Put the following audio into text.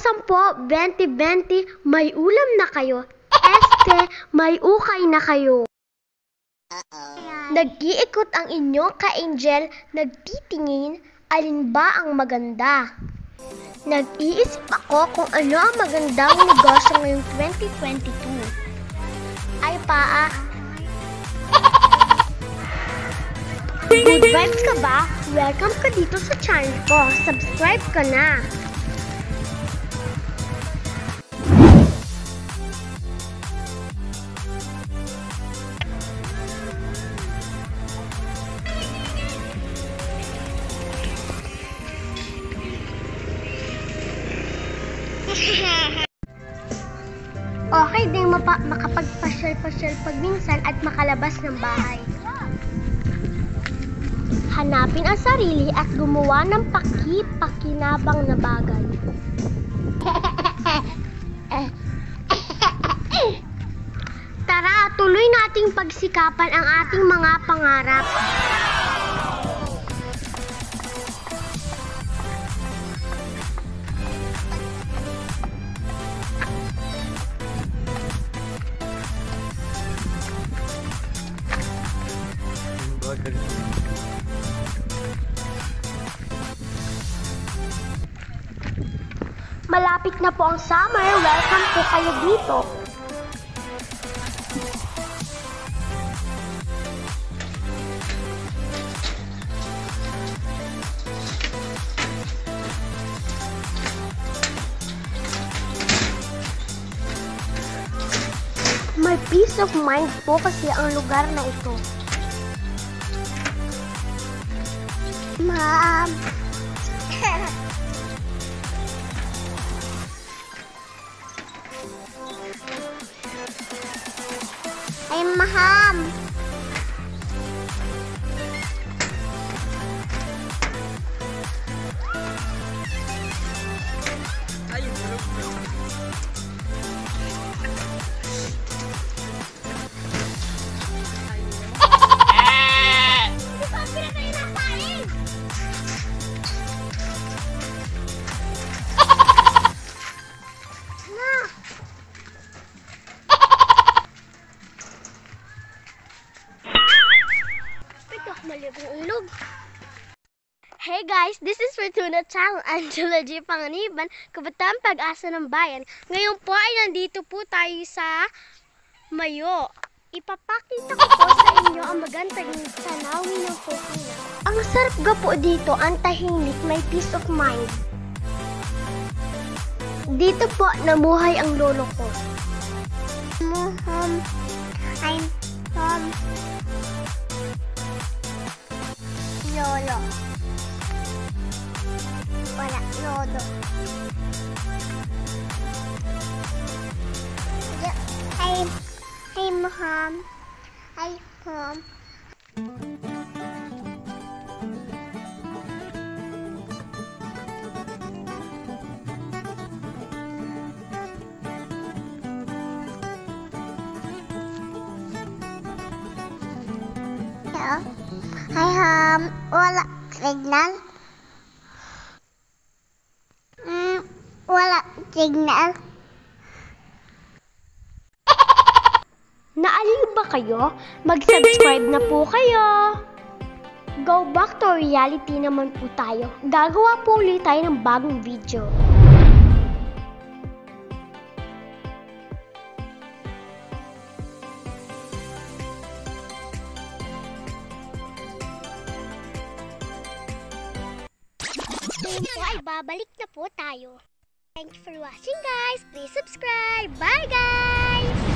2020, may ulam na kayo. May ukay na kayo. Nag-iikot ang inyong kaAngel, nagtitingin, alin ba ang maganda? Nag-iisip ako kung ano ang magandang negosyo ngayong 2022. Ay paa. Good vibes ka ba? Welcome ka dito sa channel ko. Subscribe ka na. Okay din makapagpasyal-pasyal pag minsan at makalabas ng bahay. Hanapin ang sarili at gumawa ng pakinabang na bagay. Tara, tuloy nating pagsikapan ang ating mga pangarap. Malapit na po ang summer. Welcome po kayo dito. May peace of mind po kasi ang lugar na ito. Ma'am. Ay, maham. Ay, ilog. Hey guys, this is Fortuna Channel, Angela G. Panganiban, Kabataan Pag-asa ng Bayan. Ngayon po ay nandito po tayo sa Mayo. Ipapakita ko po sa inyo ang magandang tanawin ng Fortuna. Ang sarap ga po dito, ang tahimik, may peace of mind. Dito po namuhay ang lolo ko. I'm home. Lolo. Wala, lolo. Hey, mom. Hi, mom. Hello. Hi, wala signal. Wala signal. Naaliw ba kayo? Mag-subscribe na po kayo. Go back to reality naman po tayo. Gagawa po ulit tayo ng bagong video. Ngayon po ay babalik na po tayo. Thank you for watching guys. Please subscribe. Bye guys!